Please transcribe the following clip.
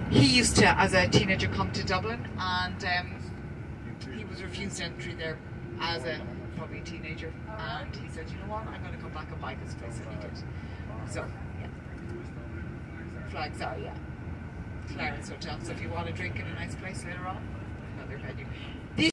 he used to, as a teenager, come to Dublin, and he was refused entry there as a probably teenager, and he said, you know what, I'm going to come back and buy this place, and he did. So, yeah. Flags are, yeah. Clarence Hotel. So if you want a drink in a nice place later on, another venue.